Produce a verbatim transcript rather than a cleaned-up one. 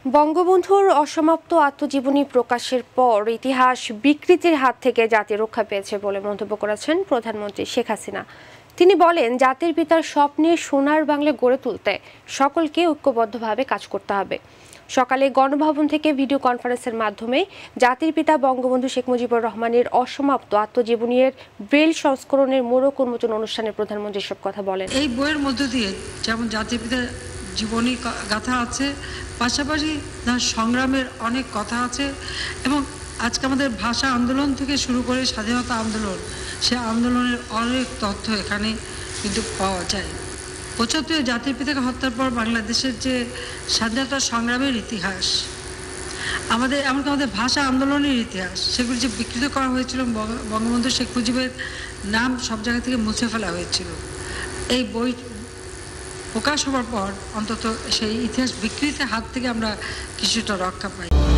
বঙ্গবন্ধুর অসমাপ্ত আত্মজীবনী প্রকাশের পর ইতিহাস বিকৃতির হাত থেকে জাতি রক্ষা পেয়েছে বলে মন্তব্য করেছেন প্রধানমন্ত্রী শেখ হাসিনা। তিনি বলেন, জাতির পিতার স্বপ্নে সোনার বাংলা গড়ে তুলতে সকলকে ঐক্যবদ্ধভাবে কাজ করতে হবে। সকালে গণভবন থেকে ভিডিও কনফারেন্সের মাধ্যমে জাতির পিতা বঙ্গবন্ধু শেখ মুজিবুর রহমানের অসমাপ্ত আত্মজীবনীর ব্রেল সংস্করণের মোড়ক উন্মোচন অনুষ্ঠানে প্রধানমন্ত্রী সব কথা বলেন। এই বইয়ের মধ্য দিয়ে যেমন জাতির পিতার জীবনী গাথা আছে, পাশাপাশি তার সংগ্রামের অনেক কথা আছে এবং আজকে আমাদের ভাষা আন্দোলন থেকে শুরু করে স্বাধীনতা আন্দোলন, সে আন্দোলনের অনেক তথ্য এখানে কিন্তু পাওয়া যায়। পঁচাত্তরে জাতির পিতাকে হত্যার পর বাংলাদেশের যে স্বাধীনতা সংগ্রামের ইতিহাস, আমাদের এমনকি আমাদের ভাষা আন্দোলনের ইতিহাস, সেগুলি যে বিকৃত করা হয়েছিল, বঙ্গবন্ধু শেখ মুজিবের নাম সব জায়গা থেকে মুছে ফেলা হয়েছিল। এই বই প্রকাশ হওয়ার পর অন্তত সেই ইতিহাস বিকৃতির হাত থেকে আমরা কিছুটা রক্ষা পাই।